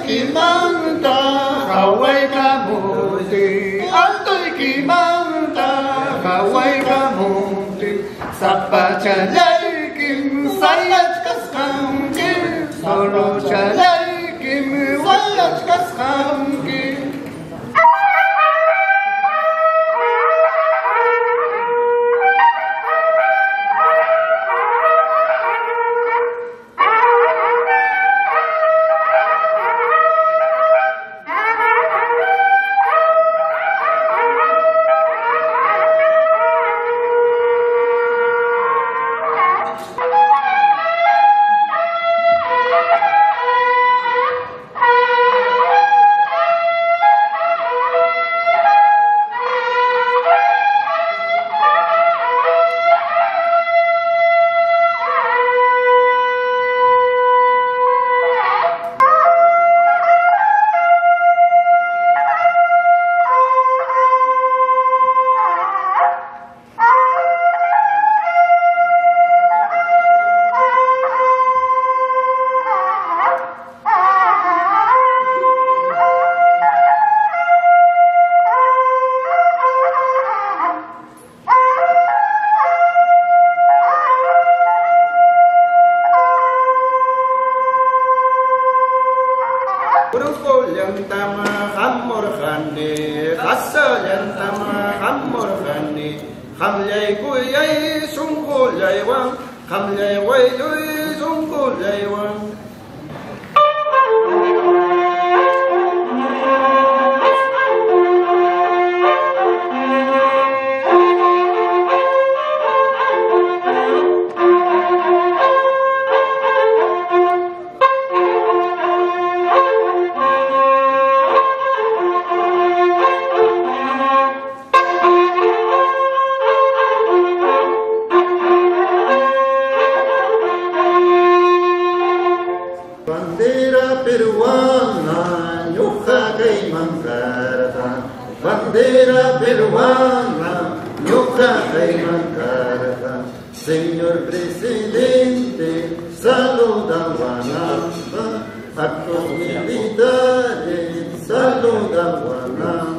kimanta, Hawaii kamuti, Altoy kimanta, Hawaii kamuti, Sapa chalay kim, Sayat kaskam kim, Solo chalay kim, Walat kaskam kim. Yantama Hamorhani, Hassa Yantama Hamorhani, Hamlay Guyay Sungulay Wang, Hamlay Way Sungulay Wang. Bandera peruana, ñuja Caymancarta. Bandera peruana, ñuja Caymancarta. Señor presidente, saluda Guanamba. Actos militares, saluda Guanamba.